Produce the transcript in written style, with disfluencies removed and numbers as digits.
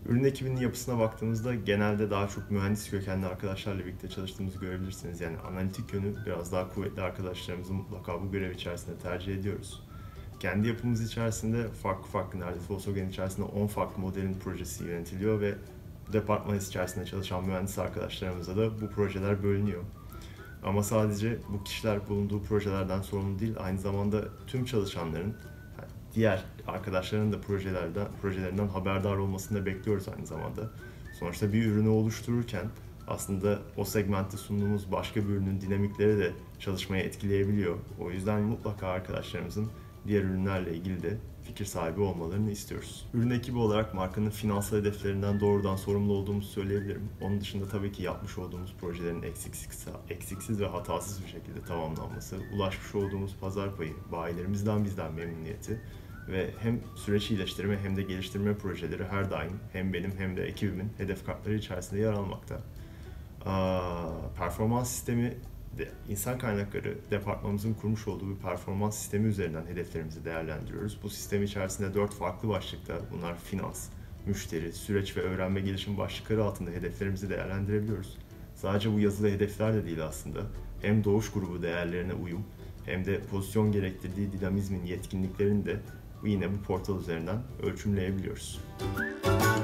Ürün ekibinin yapısına baktığımızda genelde daha çok mühendis kökenli arkadaşlarla birlikte çalıştığımızı görebilirsiniz. Yani analitik yönü biraz daha kuvvetli arkadaşlarımızı mutlaka bu görev içerisinde tercih ediyoruz. Kendi yapımız içerisinde farklı neredeyse Volkswagen içerisinde 10 farklı modelin projesi yönetiliyor ve departman içerisinde çalışan mühendis arkadaşlarımıza da bu projeler bölünüyor. Ama sadece bu kişiler bulunduğu projelerden sorumlu değil, aynı zamanda tüm çalışanların, diğer arkadaşların da projelerinden haberdar olmasını da bekliyoruz aynı zamanda. Sonuçta bir ürünü oluştururken aslında o segmentte sunduğumuz başka bir ürünün dinamikleri de çalışmayı etkileyebiliyor. O yüzden mutlaka arkadaşlarımızın diğer ürünlerle ilgili de fikir sahibi olmalarını istiyoruz. Ürün ekibi olarak markanın finansal hedeflerinden doğrudan sorumlu olduğumuzu söyleyebilirim. Onun dışında tabii ki yapmış olduğumuz projelerin eksiksiz ve hatasız bir şekilde tamamlanması, ulaşmış olduğumuz pazar payı, bayilerimizden bizden memnuniyeti ve hem süreç iyileştirme hem de geliştirme projeleri her daim hem benim hem de ekibimin hedef kartları içerisinde yer almakta. Performans sistemi insan kaynakları departmanımızın kurmuş olduğu bir performans sistemi üzerinden hedeflerimizi değerlendiriyoruz. Bu sistem içerisinde 4 farklı başlıkta, bunlar finans, müşteri, süreç ve öğrenme gelişim başlıkları altında hedeflerimizi değerlendirebiliyoruz. Sadece bu yazılı hedefler de değil aslında. Hem doğuş grubu değerlerine uyum hem de pozisyon gerektirdiği dinamizmin yetkinliklerini de yine bu portal üzerinden ölçümleyebiliyoruz.